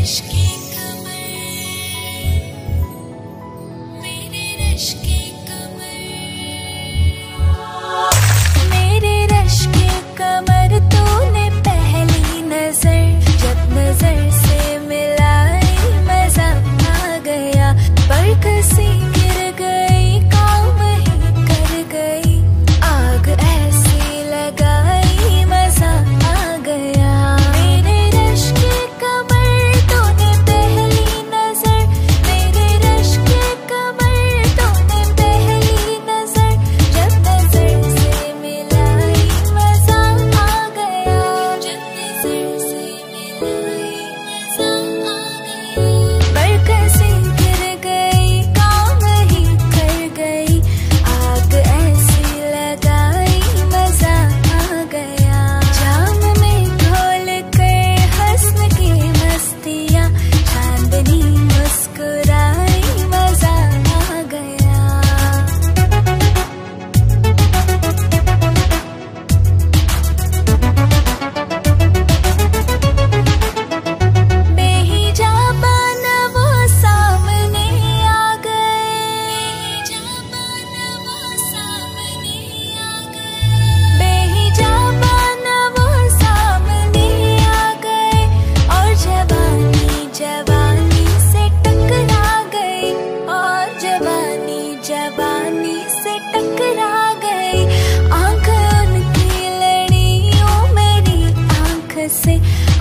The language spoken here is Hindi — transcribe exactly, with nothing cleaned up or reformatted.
रश्के कमर, मेरे रश्के कमर, मेरे रश्के कमर। तूने पहली नजर जब नजर से मिलाई, मजा आ गया। बरकसी गिर गई, काम ही कर गई। आग ऐसी लगाई, मजा आ गया। मेरे रश्के कमर, तूने पहली नजर। मेरे रश्के कमर, तूने पहली नजर जब नजर से मिलाई, मजा आ गया। जब नजर से मिलाई, मजा आ गया। बरकसी गिर गई, काम ही कर गई। आग ऐसी लगाई, मजा आ गया। जाम में घोल कर हंसन की मस्तियाँ, चांदनी मुस्कुराई, मजा आ गया। बेहिजाबान वो सामने आ गए, बेहिजाबान वो सामने आ गए। बेहिजाबान वो सामने आ गए, और जवानी जवानी से टकरा गई, और जवानी जवानी से टकरा गई। आंख उनकी लड़ी, ओ मेरी आंख से